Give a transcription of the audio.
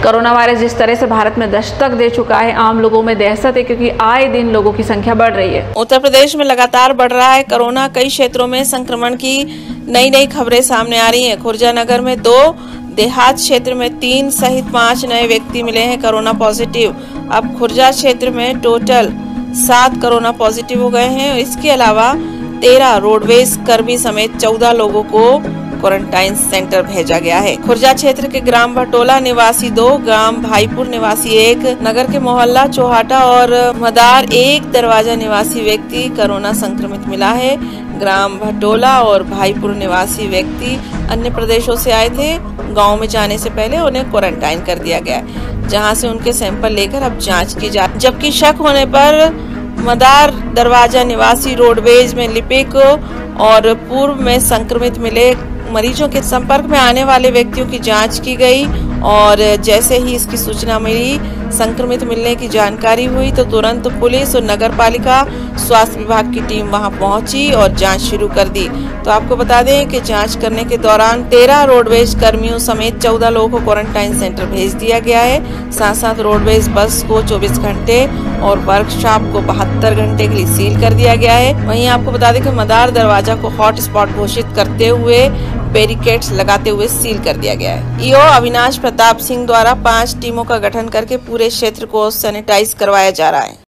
Corona virus जिस तरह से भारत में दस्तक दे चुका है, आम लोगों में दहशत है क्योंकि आए दिन लोगों की संख्या बढ़ रही है। उत्तर प्रदेश में लगातार बढ़ रहा है कोरोना। कई क्षेत्रों में संक्रमण की नई खबरें सामने आ रही हैं। खुर्जा नगर में 2, देहात क्षेत्र में 3 सहित 5 नए व्यक्ति मिले हैं कोरोना पॉजिटिव। अब खुर्जा क्षेत्र में टोटल 7 कोरोना पॉजिटिव हो गए हैं। इसके अलावा 13 रोडवेज कर्मी समेत 14 लोगों को क्वारंटाइन सेंटर भेजा गया है। खुर्जा क्षेत्र के ग्राम भटोला निवासी 2, ग्राम भाईपुर निवासी 1, नगर के मोहल्ला चौहाटा और मदार 1 दरवाजा निवासी व्यक्ति कोरोना संक्रमित मिला है। ग्राम भटोला और भाईपुर निवासी व्यक्ति अन्य प्रदेशों से आए थे। गांव में जाने से पहले उन्हें क्वारंटाइन कर दिया गया, जहां से उनके सैंपल लेकर अब जांच की जा, जबकि शक होने पर मदार दरवाजा निवासी रोडवेज में लिपिक और पूर्व में संक्रमित मिले मरीजों के संपर्क में आने वाले व्यक्तियों की जांच की गई और जैसे ही इसकी सूचना मिली, संक्रमित मिलने की जानकारी हुई तो तुरंत पुलिस और नगर पालिका स्वास्थ्य विभाग की टीम वहां पहुंची और जांच शुरू कर दी। तो आपको बता दें कि जांच करने के दौरान 13 रोडवेज कर्मियों समेत 14 लोगों को क्वारंटाइन सेंटर भेज दिया गया है। साथ साथ रोडवेज बस को 24 घंटे और वर्कशॉप को 72 घंटे के लिए सील कर दिया गया है। वहीं आपको बता दें कि मदार दरवाजा को हॉट स्पॉट घोषित करते हुए बैरिकेड्स लगाते हुए सील कर दिया गया है। ईओ अविनाश प्रताप सिंह द्वारा 5 टीमों का गठन करके पूरे क्षेत्र को सैनिटाइज करवाया जा रहा है।